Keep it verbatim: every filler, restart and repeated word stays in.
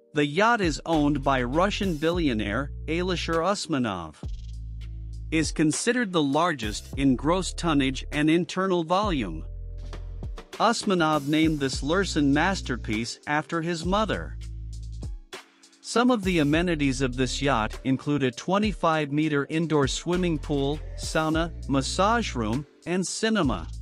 The yacht is owned by Russian billionaire Alisher Usmanov. Is considered the largest in gross tonnage and internal volume. Usmanov named this Lursen masterpiece after his mother. Some of the amenities of this yacht include a twenty-five meter indoor swimming pool, sauna, massage room, and cinema.